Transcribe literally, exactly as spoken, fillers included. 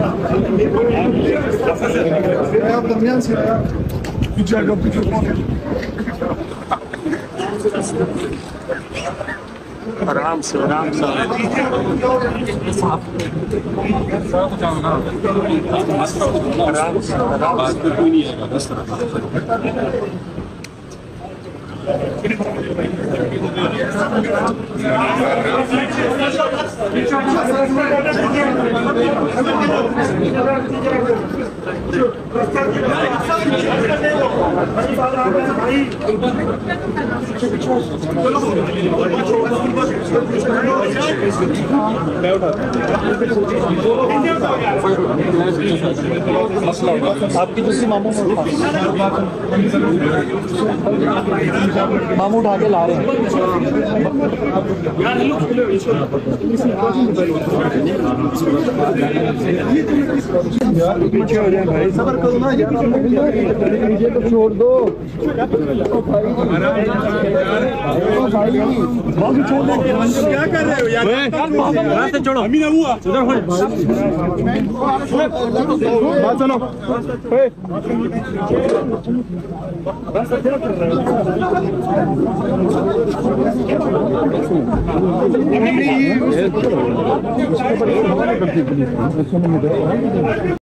Ja, Damian se ja. Pichega, pichega. आराम से आराम से आराम से आराम से कोई नहीं आएगा बस आपकी दूसरी मामू मामू उठा के ला रहे हैं। पीछे हो जाए भाई, सबर करो ना यार, मुझे तो छोड़ दो भाई, बाकी छोड़ दो। क्या कर रहे हो यार, रास्ते छोड़ो। अमीन हुआ उधर बात सुनो, रास्ता क्या कर रहे हो?